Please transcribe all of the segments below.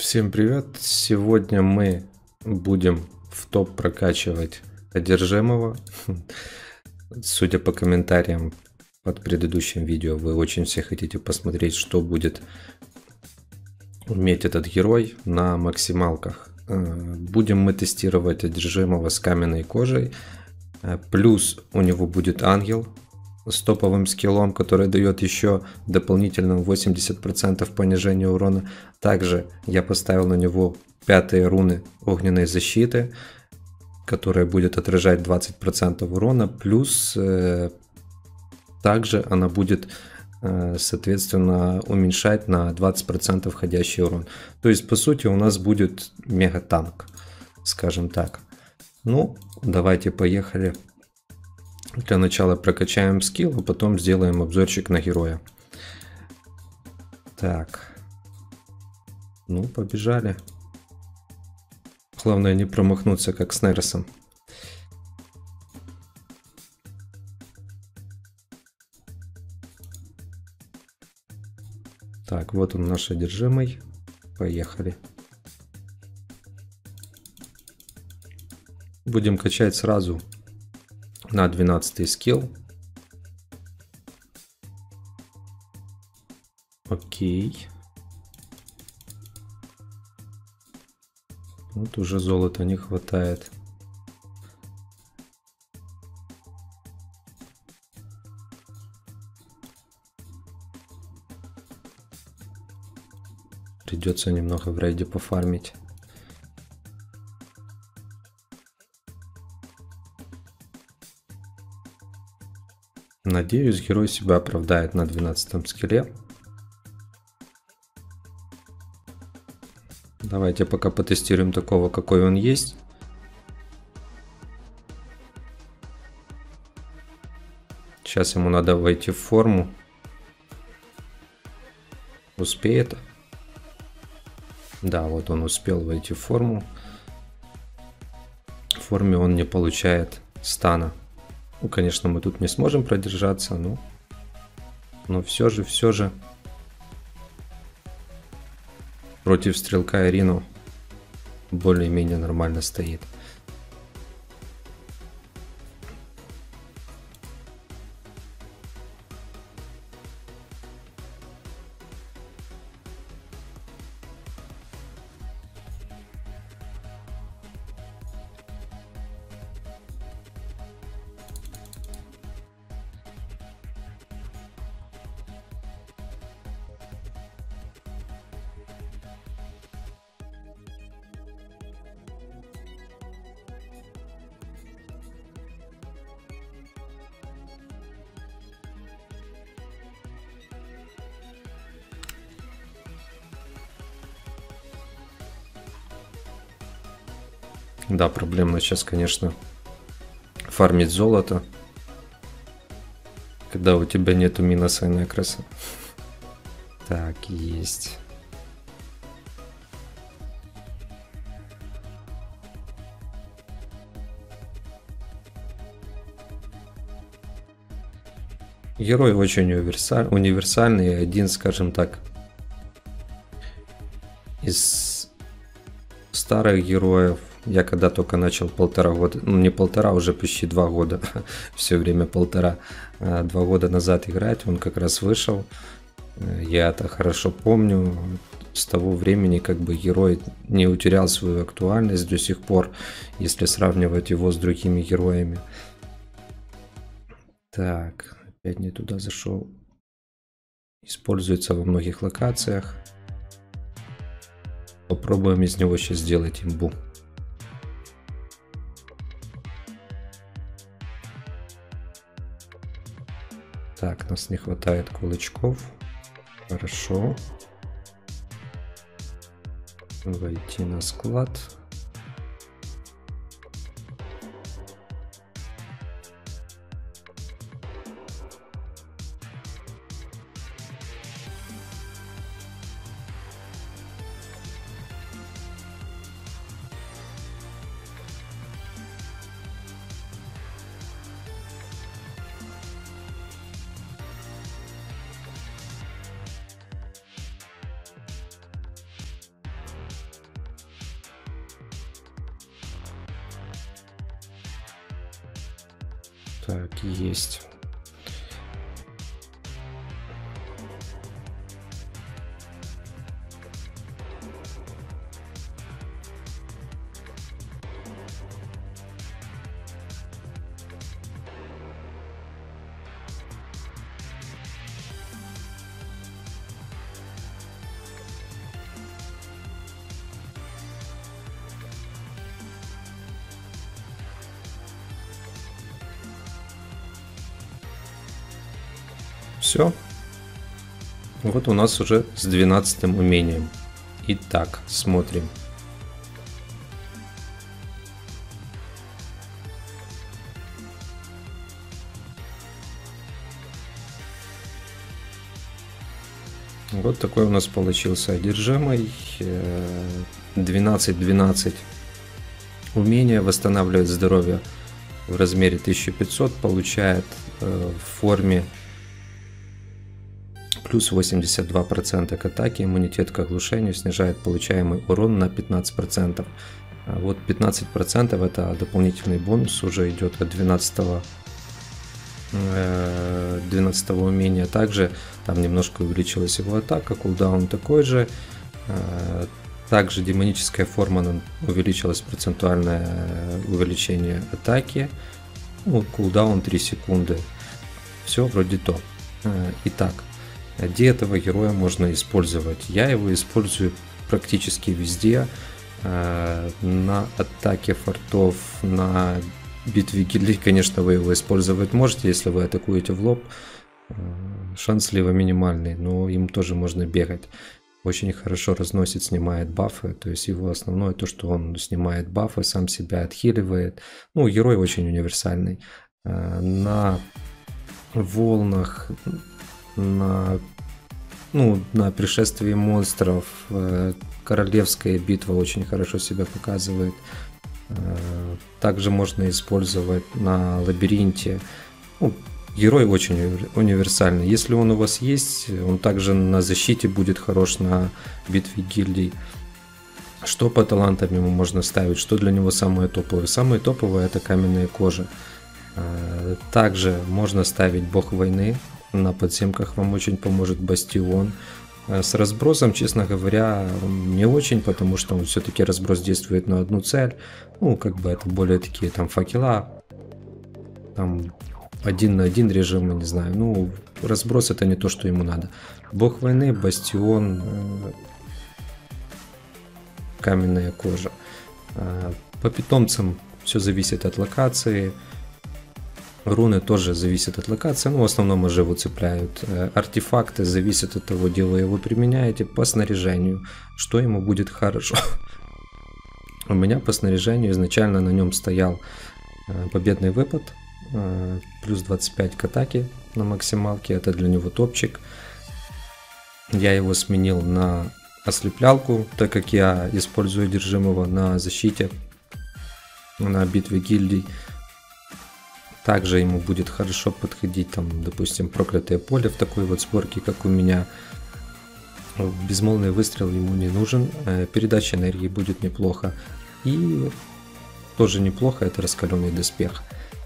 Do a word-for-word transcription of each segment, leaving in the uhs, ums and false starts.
Всем привет! Сегодня мы будем в топ прокачивать одержимого. Судя по комментариям под предыдущим видео, вы очень все хотите посмотреть, что будет уметь этот герой на максималках. Будем мы тестировать одержимого с каменной кожей. Плюс у него будет ангел с топовым скиллом, который дает еще дополнительно восемьдесят процентов понижения урона. Также я поставил на него пятые руны огненной защиты, которая будет отражать двадцать процентов урона. Плюс э, также она будет э, соответственно уменьшать на двадцать процентов входящий урон. То есть по сути у нас будет мега танк, скажем так. Ну, давайте поехали. Для начала прокачаем скилл, а потом сделаем обзорчик на героя. Так. Ну, побежали. Главное не промахнуться, как с Нерсом. Так, вот он наш одержимый. Поехали. Будем качать сразу на двенадцатый скилл. Окей. Вот уже золота не хватает. Придется немного в рейде пофармить. Надеюсь, герой себя оправдает на двенадцатом скилле. Давайте пока потестируем такого, какой он есть. Сейчас ему надо войти в форму. Успеет? Да, вот он успел войти в форму. В форме он не получает стана. Ну, конечно, мы тут не сможем продержаться, но, но все же, все же против стрелка Ирину более-менее нормально стоит. Да, проблемно сейчас, конечно, фармить золото, когда у тебя нету минуса и некраса. Так, есть. Герой очень универсаль, универсальный, один, скажем так, из старых героев. Я когда только начал полтора года, ну не полтора, уже почти два года, все время полтора, два года назад играть, он как раз вышел. Я это хорошо помню. С того времени как бы герой не утерял свою актуальность до сих пор, если сравнивать его с другими героями. Так, опять не туда зашел. Используется во многих локациях. Попробуем из него сейчас сделать имбу. Так, нас не хватает кулачков. Хорошо. Войти на склад. Так, есть. Все. Вот у нас уже с двенадцатым умением. Итак, смотрим. Вот такой у нас получился одержимый. двенадцать двенадцать. Умение восстанавливает здоровье в размере тысяча пятьсот. Получает в форме плюс восемьдесят два процента к атаке, иммунитет к оглушению, снижает получаемый урон на пятнадцать процентов. Вот пятнадцать процентов это дополнительный бонус, уже идет от двенадцатого, двенадцатого умения. Также там немножко увеличилась его атака, кулдаун такой же. Также демоническая форма, увеличилось процентуальное увеличение атаки. Ну, кулдаун три секунды. Все вроде то. Итак, где этого героя можно использовать? Я его использую практически везде. На атаке фортов, на битве гильдий, конечно, вы его использовать можете, если вы атакуете в лоб. Шанс слива минимальный, но им тоже можно бегать. Очень хорошо разносит, снимает бафы. То есть его основное то, что он снимает бафы, сам себя отхиливает. Ну, герой очень универсальный. На волнах, на, ну, на пришествии монстров королевская битва очень хорошо себя показывает. Также можно использовать на лабиринте. Ну, герой очень универсальный. Если он у вас есть, он также на защите будет хорош, на битве гильдий. Что по талантам ему можно ставить? Что для него самое топовое? Самое топовое это каменная кожа. Также можно ставить бог войны. На подземках вам очень поможет бастион. С разбросом, честно говоря, не очень, потому что он все-таки разброс действует на одну цель. Ну, как бы это более такие там факела. Там один на один режимы, не знаю. Ну, разброс это не то, что ему надо. Бог войны, бастион, каменная кожа. По питомцам все зависит от локации. Руны тоже зависят от локации, но в основном уже его цепляют. Артефакты зависят от того, где вы его применяете. По снаряжению, что ему будет хорошо. У меня по снаряжению изначально на нем стоял победный выпад, плюс двадцать пять к атаке на максималке, это для него топчик. Я его сменил на ослеплялку, так как я использую одержимого на защите, на битве гильдий. Также ему будет хорошо подходить, там, допустим, проклятое поле в такой вот сборке, как у меня. Безмолвный выстрел ему не нужен, передача энергии будет неплохо. И тоже неплохо, это раскаленный доспех.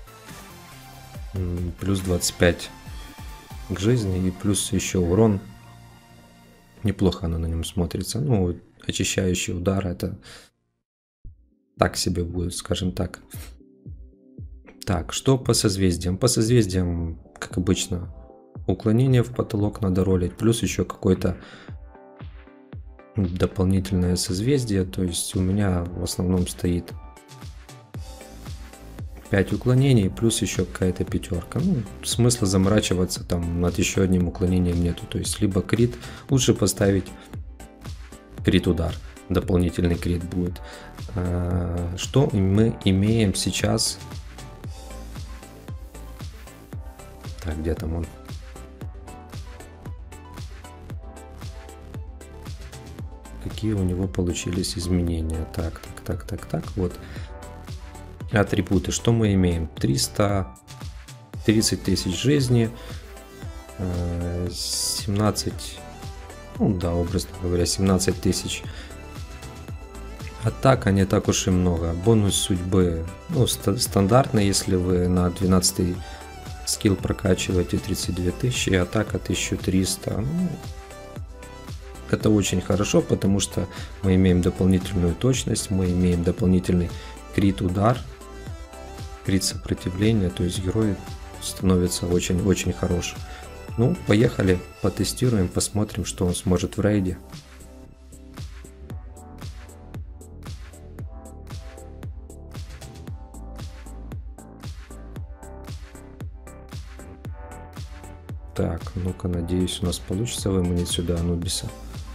Плюс двадцать пять к жизни и плюс еще урон. Неплохо она на нем смотрится. Ну, очищающий удар, это так себе будет, скажем так. Так, что по созвездиям? По созвездиям, как обычно, уклонение в потолок надо ролить, плюс еще какое-то дополнительное созвездие. То есть у меня в основном стоит пять уклонений, плюс еще какая-то пятерка. Ну, смысла заморачиваться там над еще одним уклонением нету. То есть либо крит, лучше поставить крит удар, дополнительный крит будет. Что мы имеем сейчас? Так, где там он? Какие у него получились изменения? Так, так, так, так, так, вот. Атрибуты. Что мы имеем? триста тридцать тысяч жизни, семнадцать, ну да, образно говоря, семнадцать тысяч. Атака не так уж и много. Бонус судьбы, ну, ст- стандартный, если вы на двенадцатый Скилл прокачиваете тридцать две тысячи, и атака тысяча триста. Ну, это очень хорошо, потому что мы имеем дополнительную точность, мы имеем дополнительный крит удар, крит сопротивление, то есть герой становится очень-очень хорош. Ну, поехали, потестируем, посмотрим, что он сможет в рейде. Так, ну-ка, надеюсь, у нас получится выманить сюда Анубиса.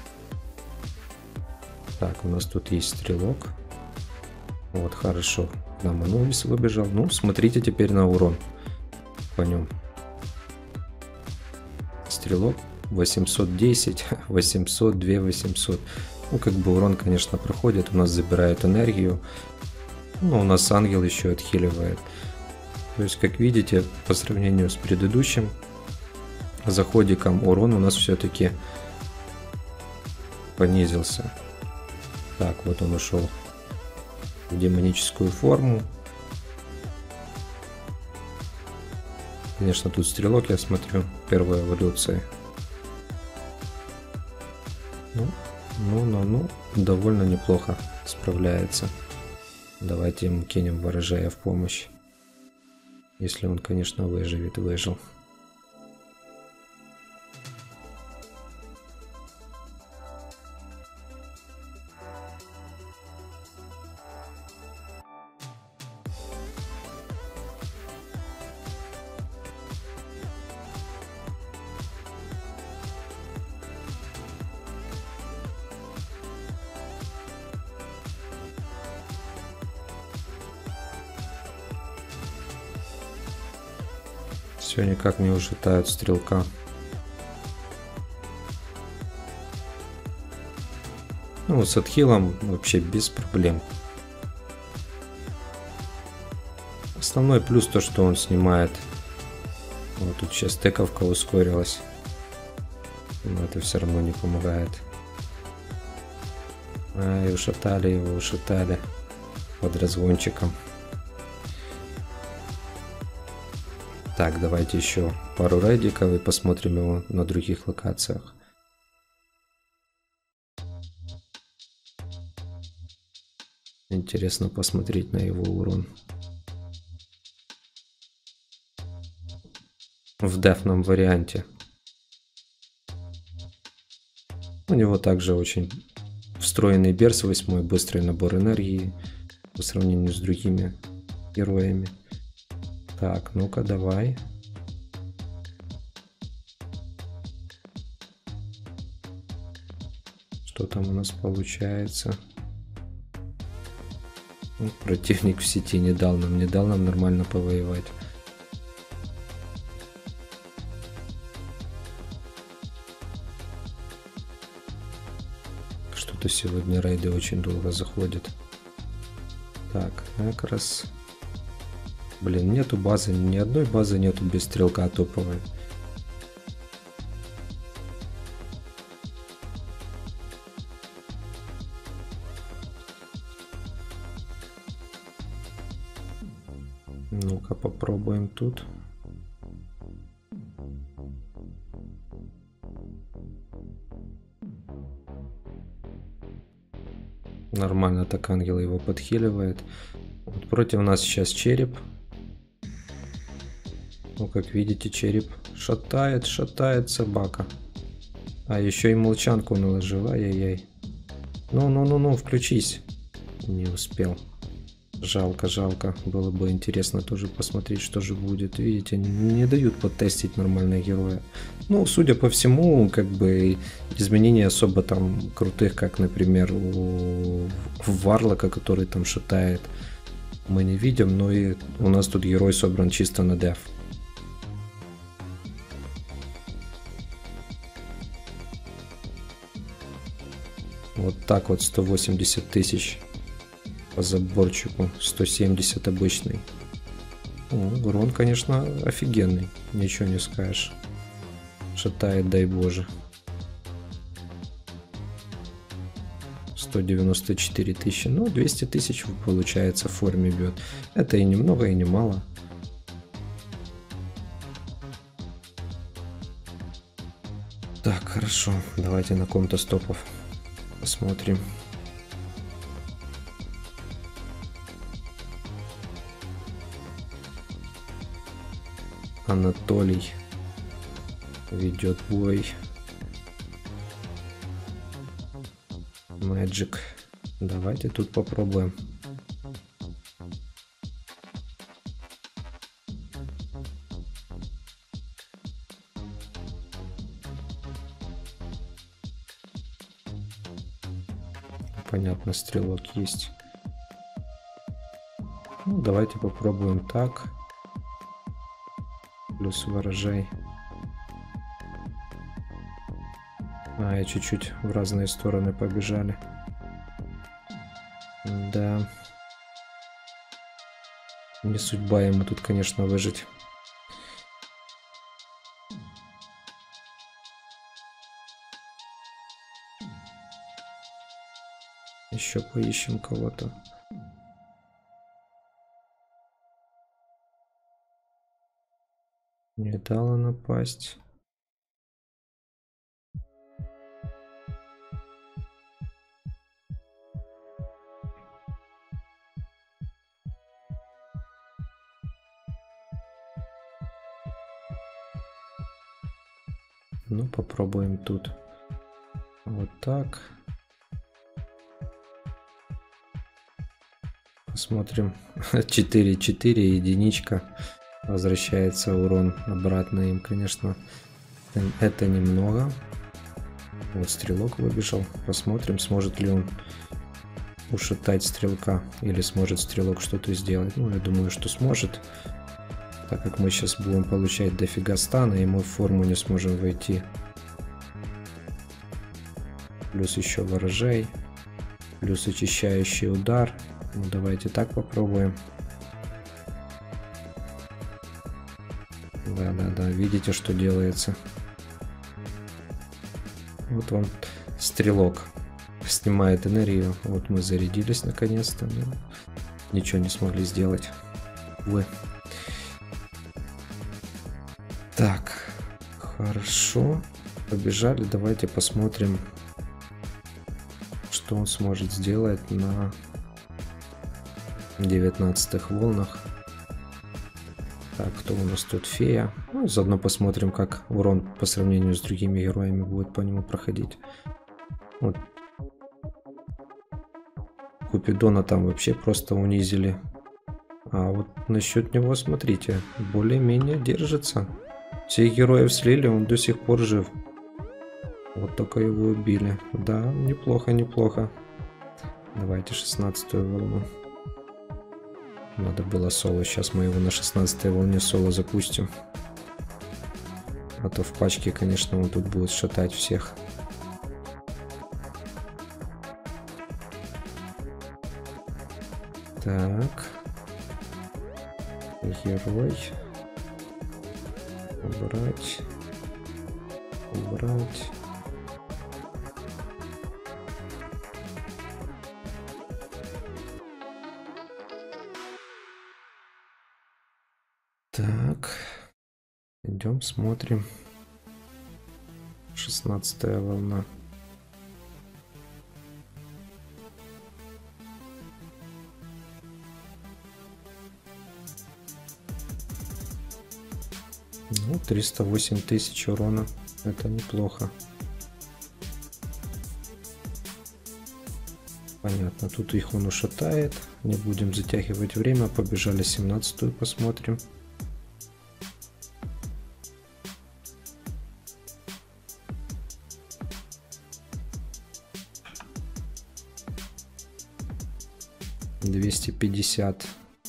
Так, у нас тут есть стрелок. Вот, хорошо. Нам Анубис выбежал. Ну, смотрите теперь на урон по нем. Стрелок восемьсот десять, восемьсот, два восемьсот. Ну, как бы урон, конечно, проходит. У нас забирает энергию. Ну, у нас ангел еще отхиливает. То есть, как видите, по сравнению с предыдущим заходиком, урон у нас все-таки понизился. Так, вот он ушел в демоническую форму. Конечно, тут стрелок, я смотрю, первая эволюция. Ну, ну, ну, ну, довольно неплохо справляется. Давайте ему кинем ворожея в помощь. Если он, конечно, выживет, выжил. Все никак не ушатают стрелка. Ну, с отхилом вообще без проблем. Основной плюс то, что он снимает. Вот тут сейчас тековка ускорилась. Но это все равно не помогает. Ай, ушатали его, ушатали под разгончиком. Так, давайте еще пару рейдиков и посмотрим его на других локациях. Интересно посмотреть на его урон. В дефном варианте. У него также очень встроенный берс восемь, быстрый набор энергии по сравнению с другими героями. Так, ну-ка, давай. Что там у нас получается? Ну, противник в сети не дал нам, не дал нам нормально повоевать. Что-то сегодня рейды очень долго заходят. Так, как раз... Блин, нету базы, ни одной базы нету без стрелка топовой. Ну-ка попробуем тут. Нормально так ангел его подхиливает. Вот против нас сейчас череп. Ну, как видите, череп шатает, шатает собака. А еще и молчанку наложил, ай-яй-яй. Ну-ну-ну-ну, включись. Не успел. Жалко, жалко. Было бы интересно тоже посмотреть, что же будет. Видите, не дают потестить нормальные героя. Ну, судя по всему, как бы изменений особо там крутых, как, например, у Варлока, который там шатает, мы не видим. Но и у нас тут герой собран чисто на деф. Вот так вот сто восемьдесят тысяч по заборчику, сто семьдесят обычный. О, урон, конечно, офигенный, ничего не скажешь. Шатает, дай боже. сто девяносто четыре тысячи, ну двести тысяч получается в форме бьет. Это и немного, и не мало. хорошо. Давайте на ком-то стопов посмотрим. Анатолий ведет бой. Magic. Давайте тут попробуем. Понятно, стрелок есть. Ну, давайте попробуем так. Плюс ворожей. А, и чуть-чуть в разные стороны побежали. Да. Не судьба ему тут, конечно, выжить. Еще поищем кого-то. Не дала напасть. Ну, попробуем тут. Вот так. Посмотрим. четыре четыре, единичка. Возвращается урон обратно им, конечно. Это немного. Вот стрелок выбежал. Посмотрим, сможет ли он ушатать стрелка. Или сможет стрелок что-то сделать. Ну, я думаю, что сможет. Так как мы сейчас будем получать дофига стана, и мы в форму не сможем войти. Плюс еще ворожей. Плюс очищающий удар. Ну, давайте так попробуем. Да-да-да, видите, что делается. Вот вам стрелок. Снимает энергию. Вот мы зарядились наконец-то. Но ничего не смогли сделать. Увы. Так, хорошо. Побежали. Давайте посмотрим, что он сможет сделать на девятнадцатых волнах. Так, кто у нас тут? Фея. Ну, заодно посмотрим, как урон по сравнению с другими героями будет по нему проходить. Вот. Купидона там вообще просто унизили. А вот насчет него, смотрите, более-менее держится. Всех героев слили, он до сих пор жив. Вот только его убили. Да, неплохо, неплохо. Давайте шестнадцатую волну. Надо было соло. Сейчас мы его на шестнадцатой волне соло запустим. А то в пачке, конечно, он тут будет шатать всех. Так. Герой. Убрать. Убрать. Так. Идем, смотрим. шестнадцатая волна. Ну, триста восемь тысяч урона. Это неплохо. Понятно, тут их он ушатает. Не будем затягивать время. Побежали семнадцатую, посмотрим. двести пятьдесят.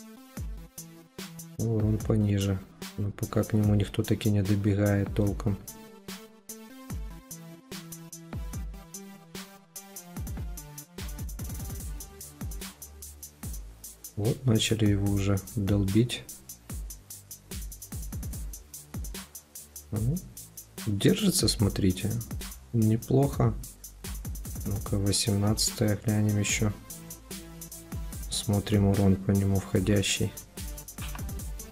Урон пониже. Но пока к нему никто таки не добегает толком. Вот, начали его уже долбить. Ну, держится, смотрите. Неплохо. Ну-ка, восемнадцатая глянем еще. Смотрим урон по нему входящий.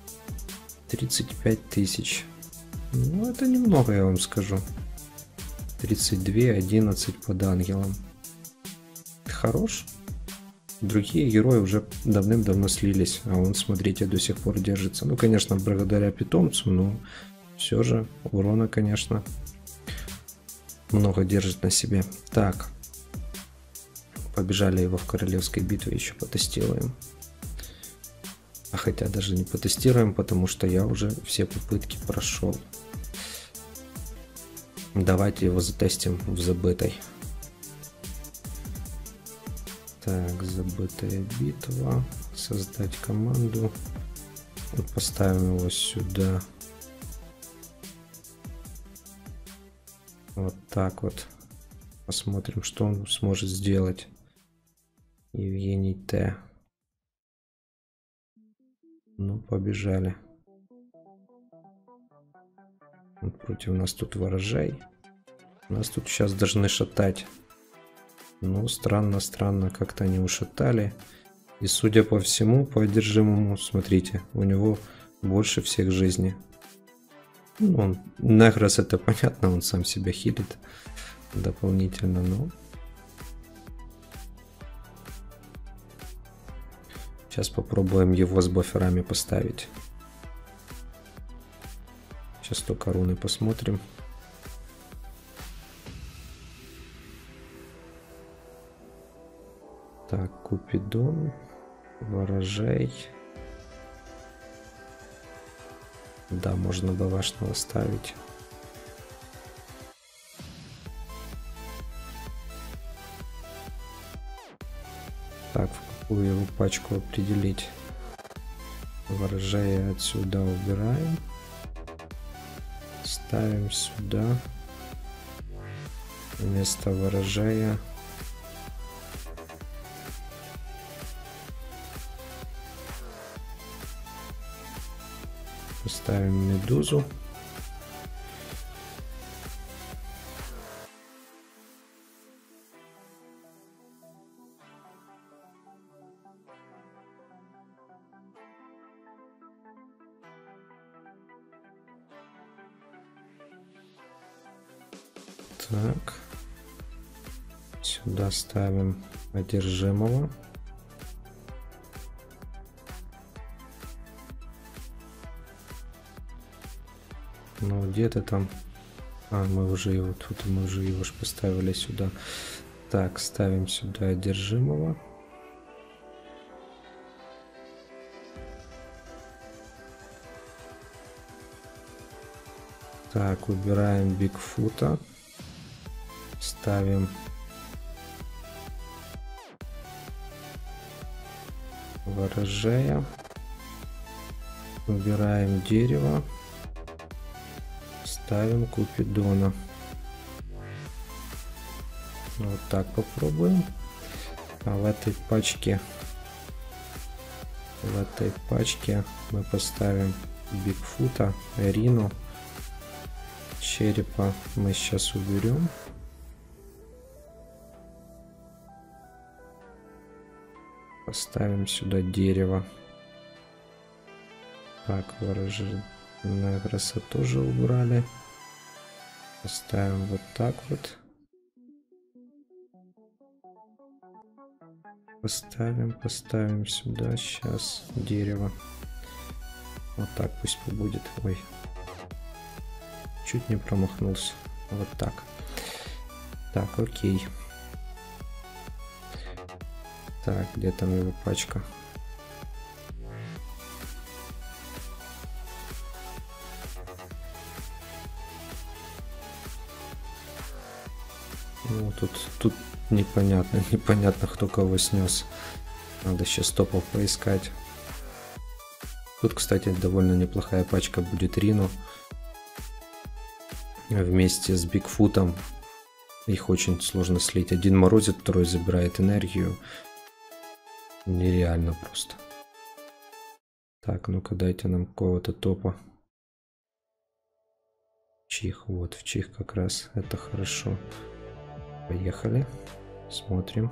тридцать пять тысяч. Ну, это немного, я вам скажу. тридцать два, одиннадцать под ангелом. Хорош. Другие герои уже давным-давно слились, а он, смотрите, до сих пор держится. Ну, конечно, благодаря питомцу, но все же урона, конечно, много держит на себе. Так. Побежали его в королевской битве, еще потестируем. А хотя даже не потестируем, потому что я уже все попытки прошел. Давайте его затестим в забытой. Так, забытая битва. Создать команду. Поставим его сюда. Вот так вот. Посмотрим, что он сможет сделать. Евгений Т. Ну, побежали. Вот против нас тут ворожей. Нас тут сейчас должны шатать. Ну, странно, странно, как-то они ушатали. И судя по всему, по одержимому, смотрите, у него больше всех жизни. Ну, он, Негрос, это понятно, он сам себя хилит дополнительно, но... Сейчас попробуем его с буферами поставить. Сейчас только руны посмотрим. Так, Купидон, ворожей. Да, можно бавашного ставить. Так, в какую его пачку определить? Ворожея отсюда убираем. Ставим сюда. Вместо ворожея поставим медузу. Так, сюда ставим одержимого. Ну, где-то там... А, мы уже его... Тут мы уже его ж поставили сюда. Так, ставим сюда одержимого. Так, убираем Бигфута. Ставим ворожея. Убираем дерево. Ставим Купидона. Вот так попробуем. А в этой пачке в этой пачке мы поставим Бигфута, Рину. Черепа мы сейчас уберем. Поставим сюда дерево. Так, ворожи Негроса тоже убрали. Поставим вот так вот. Поставим, поставим сюда сейчас дерево. Вот так пусть побудет. Ой, чуть не промахнулся. Вот так. Так, окей. Так, где там его пачка? Ну, тут, тут непонятно, непонятно, кто кого снес. Надо сейчас топов поискать. Тут, кстати, довольно неплохая пачка будет Рину. Вместе с Бигфутом. Их очень сложно слить. Один морозит, второй забирает энергию. Нереально просто. Так, ну-ка дайте нам какого-то топа. Чих, вот, в чих как раз. Это хорошо. Поехали. Смотрим.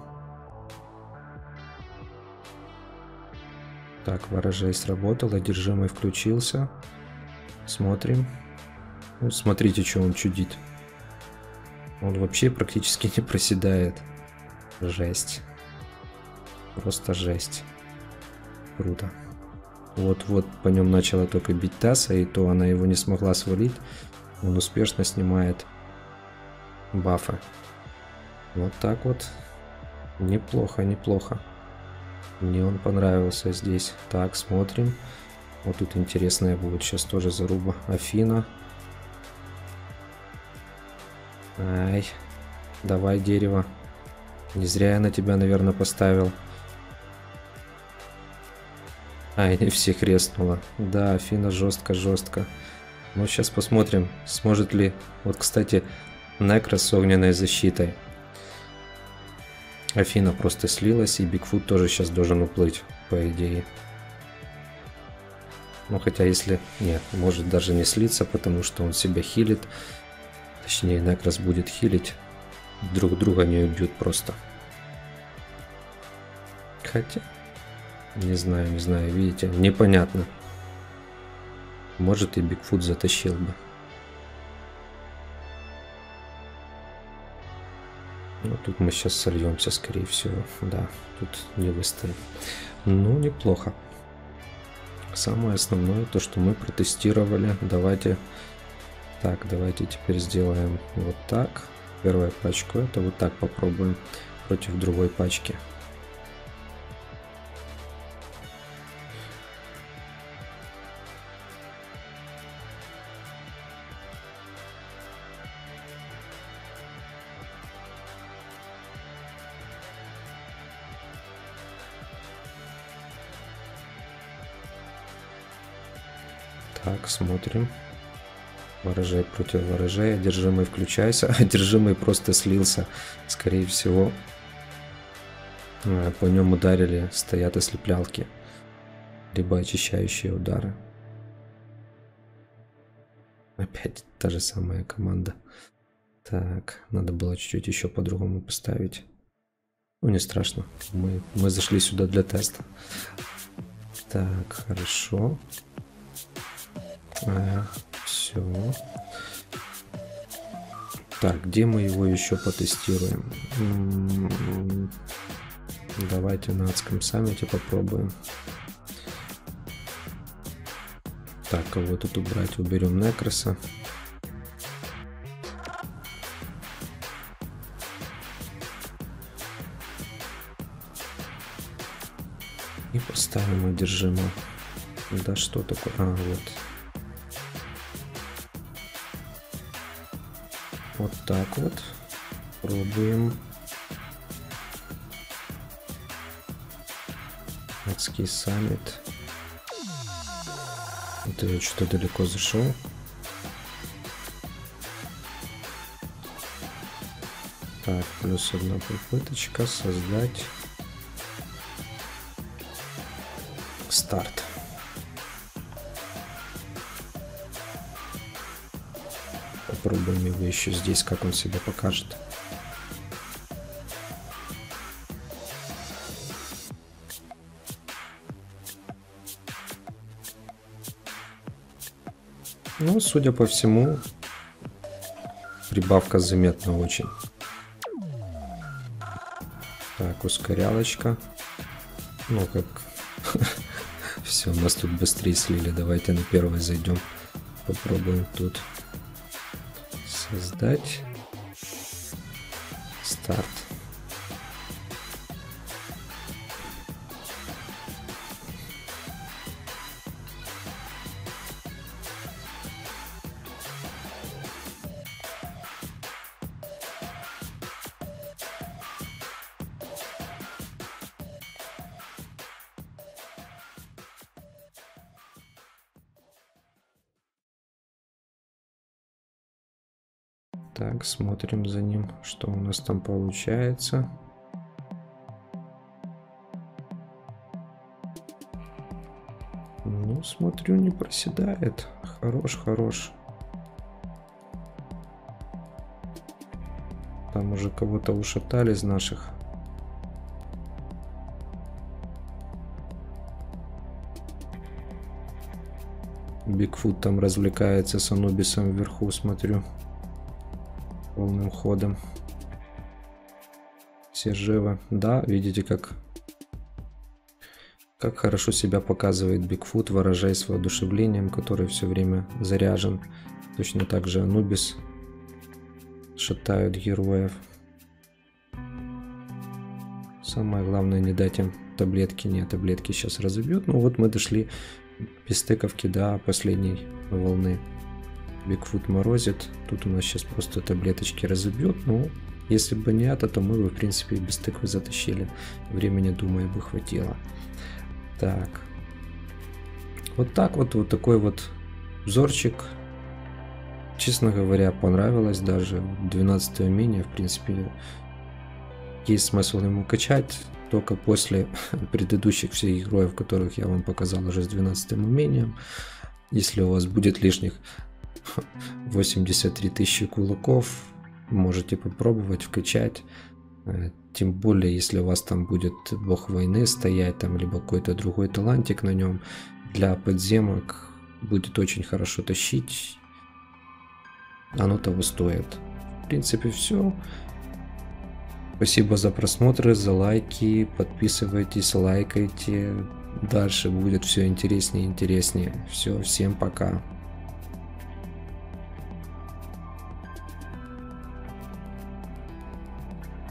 Так, ворожей сработал. Одержимый включился. Смотрим. Ну, смотрите, что он чудит. Он вообще практически не проседает. Жесть. Просто жесть. Круто. Вот-вот по нем начала только бить Тасса, и то она его не смогла свалить. Он успешно снимает бафы. Вот так вот. Неплохо, неплохо. Мне он понравился здесь. Так, смотрим. Вот тут интересная будет сейчас тоже заруба. Афина. Ай. Давай, дерево. Не зря я на тебя, наверное, поставил. Ай, не всех реснула. Да, Афина жестко-жестко. Ну, сейчас посмотрим, сможет ли... Вот, кстати, Некро с огненной защитой. Афина просто слилась, и Бигфут тоже сейчас должен уплыть, по идее. Ну, хотя если... Нет, может даже не слиться, потому что он себя хилит. Точнее, Некрос будет хилить. Друг друга не убьют просто. Хотя... Не знаю, не знаю, видите, непонятно. Может, и Бигфут затащил бы. Ну, тут мы сейчас сольемся, скорее всего. Да, тут не выстоим. Ну, неплохо. Самое основное, то, что мы протестировали. Давайте... Так, давайте теперь сделаем вот так. Первая пачка, это вот так попробуем против другой пачки. Так, смотрим. Ворожей против ворожей. Одержимый, включайся. Одержимый просто слился. Скорее всего, по нем ударили, стоят ослеплялки. Либо очищающие удары. Опять та же самая команда. Так, надо было чуть-чуть еще по-другому поставить. Ну, не страшно. Мы, мы зашли сюда для теста. Так, хорошо. А, все. Так, где мы его еще потестируем? М-м-м, давайте на адском саммите попробуем. Так, кого тут убрать? Уберем Некроса. И поставим одержимого. Да что такое? А, вот. Вот так вот. Пробуем. Адский саммит. Это я что-то далеко зашел. Так, плюс одна попыточка. Создать. Старт. Попробуем его еще здесь, как он себя покажет. Ну, судя по всему, прибавка заметна очень. Так, ускорялочка. Ну, как... Все, нас тут быстрее слили. Давайте на первый зайдем. Попробуем тут. Создать. Старт. Так, смотрим за ним, что у нас там получается. Ну, смотрю, не проседает. Хорош, хорош. Там уже кого-то ушатали из наших. Бигфут там развлекается с Анубисом вверху, смотрю. полным ходом. Все живы. Да, видите, как, как хорошо себя показывает Бигфут, выражаясь воодушевлением, который все время заряжен. Точно так же Анубис шатают героев. Самое главное не дать им таблетки. Нет, таблетки сейчас разобьют. Ну вот мы дошли без стыковки до последней волны. Бигфут морозит. Тут у нас сейчас просто таблеточки разобьют. Ну, если бы не это, то мы бы, в принципе, без тыквы затащили. Времени, думаю, бы хватило. Так. Вот так вот, вот такой вот взорчик. Честно говоря, понравилось даже. двенадцатое умение, в принципе, есть смысл ему качать. Только после предыдущих всех героев, которых я вам показал уже с двенадцатым умением. Если у вас будет лишних восемьдесят три тысячи кулаков, можете попробовать вкачать. Тем более, если у вас там будет бог войны стоять, там, либо какой-то другой талантик на нем, для подземок будет очень хорошо тащить. Оно того стоит. В принципе, все. Спасибо за просмотры, за лайки. Подписывайтесь, лайкайте. Дальше будет все интереснее и интереснее. Все, всем пока.